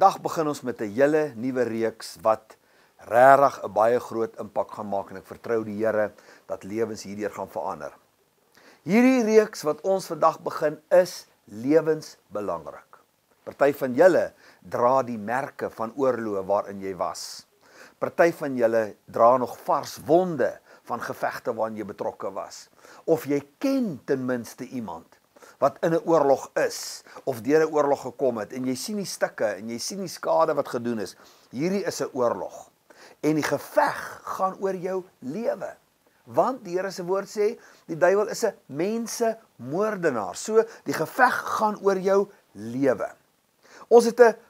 Vandag begin ons met 'n hele nuwe reeks wat regtig 'n baie groot impak gaan maak en ek vertrou die Here dat lewens hierdeur gaan verander. Hierdie reeks wat ons vandag begin is lewensbelangrik. Party van julle dra die merke van oorloë waarin jy was. Party van julle dra nog vars wonde van gevegte waarin jy betrokke was. Of jy ken ten minste iemand wat in 'n oorlog is, of deur 'n oorlog gekom het, en jy sien die stukke, en jy sien die skade wat gedoen is. Hierdie is 'n oorlog. En die geveg gaan oor jou lewe. Want die Here se woord sê, die duiwel is 'n mensemoordenaar. So, die geveg gaan oor jou lewe. Ons het 'n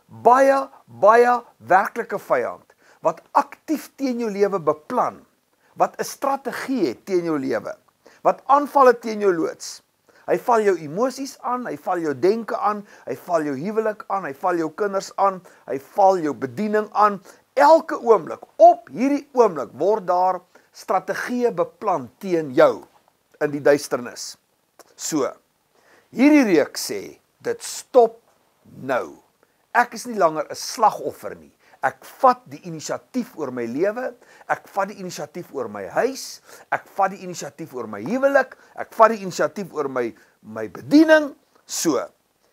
baie werklike vyand, wat aktief teen jou lewe beplan, wat 'n strategie het teen jou lewe, wat aanvalle teen jou loods. Hy val jou emosies aan, hy val jou denke aan, hy val jou huwelik aan, hy val jou kinders aan, hy val jou bediening aan. Elke oomblik, op hierdie oomblik, word daar strategieë beplan teen jou in die duisternis. So, hierdie reeks sê, dit stop nou. Ek is nie langer 'n slagoffer nie. Ek vat die inisiatief oor my lewe, ek vat die inisiatief oor my huis, ek vat die inisiatief oor my huwelik, ek vat die inisiatief oor my bediening. So,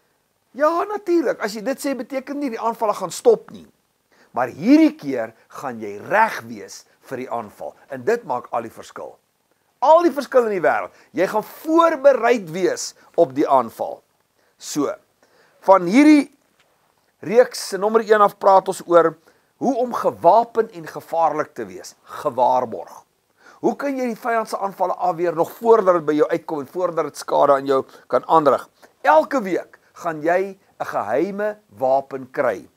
ja natuurlik, as jy dit sê, beteken nie die aanvalle gaan stop nie. Maar hierdie keer gaan jy reg wees vir die aanval. En dit maak al die verskil. Al die verskil in die wêreld. Jy gaan voorbereid wees op die aanval. So, van hierdie reeks nommer 1 af praat ons oor hoe om gewapen en gevaarlik te wees. Gewaarborg. Hoe kan jy die vyand se aanvalle afweer nog voordat dit by jou uitkom en voordat dit skade aan jou kan aanrig? Elke week gaan jy 'n geheime wapen kry,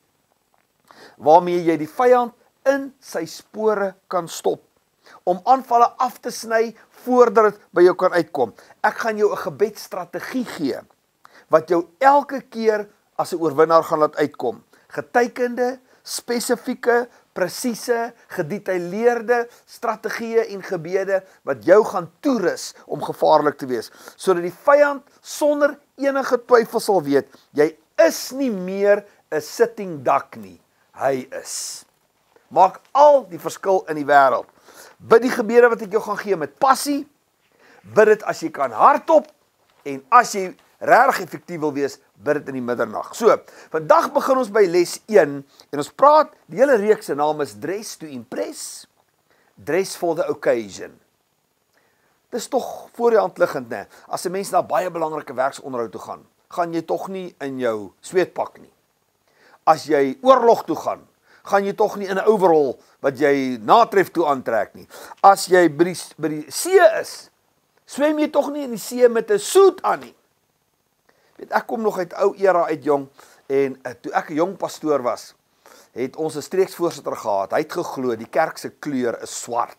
waarmee jy die vyand in sy spore kan stop, om aanvalle af te sny voordat dit by jou kan uitkom. Ek gaan jou 'n gebedsstrategie gee, wat jou elke keer as 'n oorwinnaar gaan laat uitkom. Getekende, spesifieke, presiese, gedetailleerde strategieë en gebede wat jou gaan toerus om gevaarlik te wees, sodat die vyand sonder enige twyfel sal weet, jy is nie meer 'n sitting duck nie, hy is. Maak al die verskil in die wêreld. Bid die gebede wat ek jou gaan gee met passie, bid dit as jy kan hardop, en as jy regtig effektief wil wees, bid dit in die middernag. So, vandag begin ons by les 1, en ons praat, die hele reeks se naam is Dress to Impress, Dress for the Occasion. Dis tog voor die hand liggend, né? As 'n mens na baie belangrike werksonderhoud toe gaan jy tog nie in jou sweetpak nie. As jy oorlog toe gaan jy tog nie in 'n overall wat jy natref toe aantrek nie. As jy by die see is, swem jy tog nie in die see met 'n suit aan nie. Ek kom nog uit ou era uit jong, en toe ek 'n jong pastoor was, het ons 'n streeksvoorsitter gehad. Hy het geglo die kerk se kleur is swart.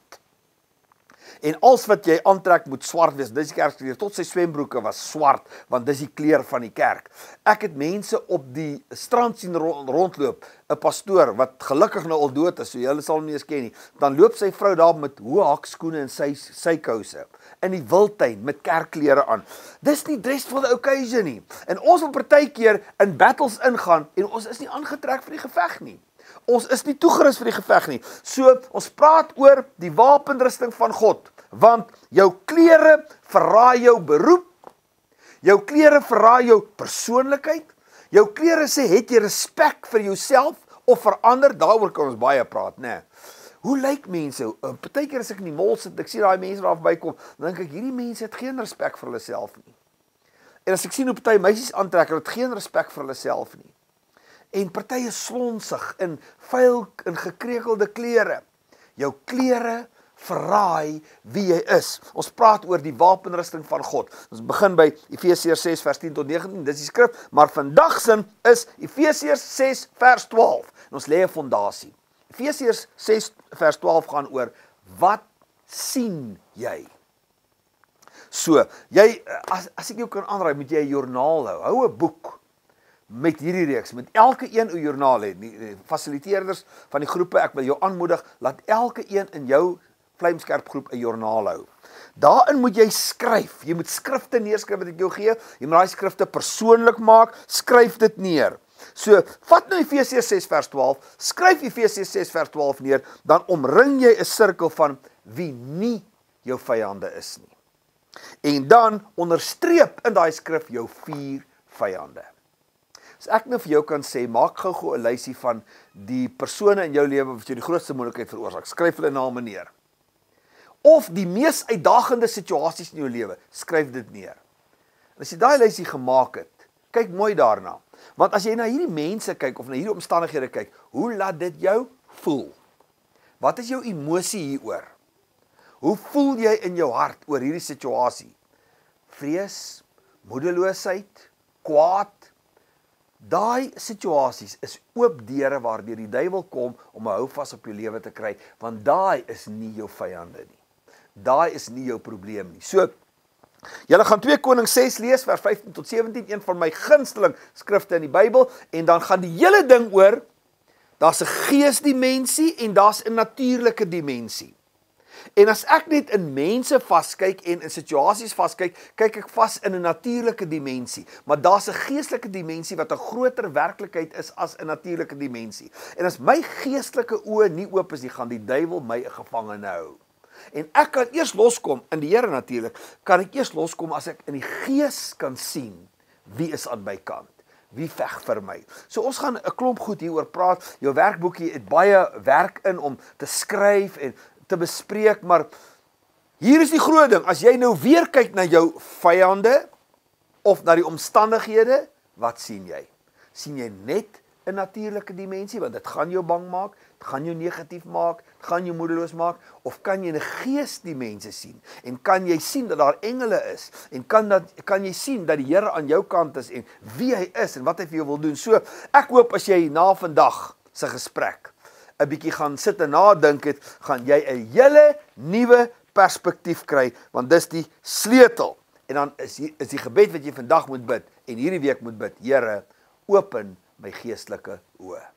En alles wat jy aantrek moet swart wees. Dis die kerkkleur. Tot sy swembroeke was swart, want dis die kleur van die kerk. Ek het mense op die strand sien rondloop, 'n pastoor wat gelukkig nou al dood is, so julle sal hom nie eens ken nie. Dan loop sy vrou daar met hoë hakskoene en sy kouse in die wildtuin met kerkklere aan. Dis nie dress for the occasion nie. En ons wil partykeer in battles ingaan en ons is nie aangetrek vir die geveg nie. Ons is nie toegerus vir die geveg nie. So, ons praat oor die wapenrusting van God, want jou klere verraai jou beroep, jou klere verraai jou persoonlikheid, jou klere sê, het jy respek vir jouself of vir ander? Daaroor kan ons baie praat, né? Hoe lyk mense? Partykeer as ek in die mall sit, ek sien daai mense daar verbykom, dan dink ek, hierdie mense het geen respek vir hulle self nie. En as ek sien hoe party meisies aantrek, hulle het geen respek vir hulle self nie. En party is slonsig in vuil en gekrekelde klere. Jou klere verraai wie jy is. Ons praat oor die wapenrusting van God. Ons begin by Efesiërs 6 vers 10 tot 19, dis die skrif, maar vandag sin is Efesiërs 6 vers 12. En ons lê 'n fondasie. Efesiërs 6 vers 12 gaan oor, wat sien jy? So, jy, as ek jou kan aanraai, moet jy 'n joernaal hou 'n boek, met hierdie reeks, met elke een 'n joernaal hê. Die fasiliteerders van die groepe, ek wil jou aanmoedig, laat elke een in jou vlamskerp groep 'n joernaal hou. Daarin moet jy skryf. Jy moet skrifte neerskryf wat ek jou gee. Jy moet daai skrifte persoonlik maak. Skryf dit neer. So, vat nou Efesiërs 6 vers 12, skryf Efesiërs 6 vers 12 neer, dan omring jy 'n sirkel van wie nie jou vyande is nie. En dan onderstreep in daai skrif jou 4 vyande. As ek nou vir jou kan sê, maak gou 'n lysie van die persone in jou lewe wat jou die grootste moeilikheid veroorsaak. Skryf hulle name neer. Of die mees uitdagende situasies in jou lewe, skryf dit neer. En as jy daai lysie gemaak het, kyk mooi daarna. Want as jy na hierdie mense kyk of na hierdie omstandighede kyk, hoe laat dit jou voel? Wat is jou emosie hieroor? Hoe voel jy in jou hart oor hierdie situasie? Vrees, moedeloosheid, kwaad. Daai situasies is oop deure waardeur die duiwel kom om 'n houvas op jou lewe te kry, want daai is nie jou vyande nie. Daai is nie jou probleem nie. So, julle gaan 2 Konings 6 lees, vers 15 tot 17, een van my gunsteling skrifte in die Bybel, en dan gaan die hele ding oor, daar's 'n geesdimensie en daar's 'n natuurlike dimensie. En as ek net in mense vaskyk en in situasies vaskyk, kyk ek vas in 'n natuurlike dimensie, maar daar's 'n geestelike dimensie wat 'n groter werklikheid is as 'n natuurlike dimensie. En as my geestelike oë nie oop is nie, gaan die duiwel my 'n gevangene hou. En ek kan eers loskom, in die Here natuurlik, kan ek eers loskom as ek in die gees kan sien, wie is aan my kant, wie veg vir my. So ons gaan 'n klomp goed hieroor praat, jou werkboekie het baie werk in om te skryf en te bespreek, maar hier is die groot ding, as jy nou weer kyk na jou vyande, of na die omstandighede, wat sien jy? Sien jy net 'n natuurlike dimensie, want dit gaan jou bang maak, dit gaan jou negatief maak, dit gaan jou moedeloos maak, of kan jy 'n geesdimensie sien, en kan jy sien dat daar engele is, en kan jy sien dat die Here aan jou kant is, en wie hy is, en wat hy vir jou wil doen. So, ek hoop as jy na vandag se gesprek 'n bietjie gaan sit en nadink het, gaan jy 'n hele nuwe perspektief kry, want dis die sleutel. En dan is die gebed wat jy vandag moet bid, en hierdie week moet bid, Here, open my geestelike oë.